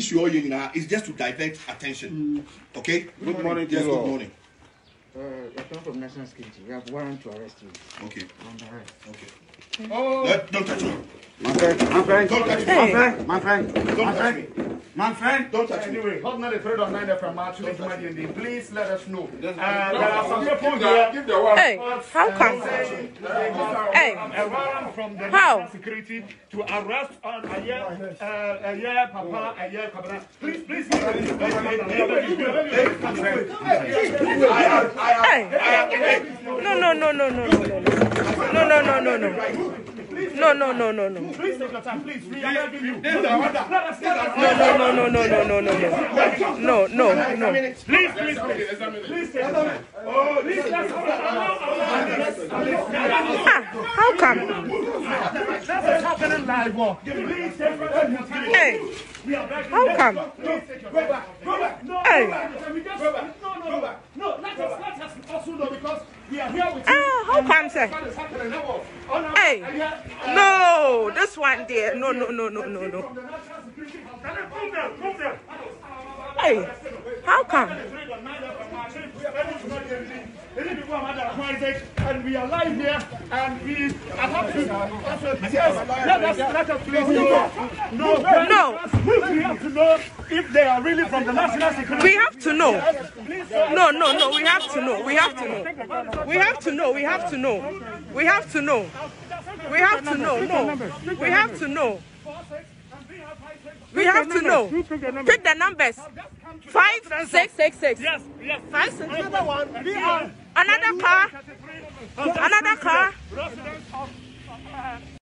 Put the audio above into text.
issue is just to divert attention. Okay? Good morning, yes, good morning. I come from National Security. We have warrant to arrest you. Okay. On the arrest. Okay. Oh, don't touch me. My friend, don't touch me. My friend, don't touch me. My friend, don't touch me. Anyway, hot not afraid of 9 from March. Please let us know. There are some people here. Hey, how come? Hey, A warrant from the how? National Security to arrest on Papa, Kabra. Please. Hey, no. Please take your time, please. We are begging you. No. Please take your time. How come? This is happening live. Hey, how come? Hey. No, let us also know because we are here with you. How come, sir? Hey, no, this one there. No. Hey, how come? And we are live here, and we are happy. Let us please know. We have to know if they are really from the National Security. We have to know. No. We have to know. We have to know. No. We have to know. Pick the numbers. 5666. Yes. 56. Another one. Another car. Residents of